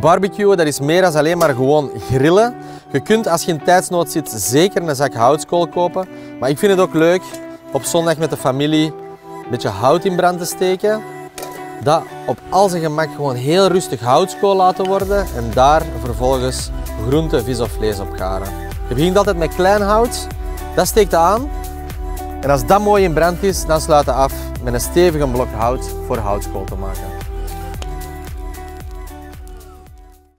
Barbecuen, dat is meer dan alleen maar gewoon grillen. Je kunt als je in tijdsnood zit zeker een zak houtskool kopen. Maar ik vind het ook leuk op zondag met de familie een beetje hout in brand te steken. Dat op al zijn gemak gewoon heel rustig houtskool laten worden en daar vervolgens groente, vis of vlees op garen. Je begint altijd met klein hout, dat steekt je aan. En als dat mooi in brand is, dan sluit je af met een stevige blok hout voor houtskool te maken.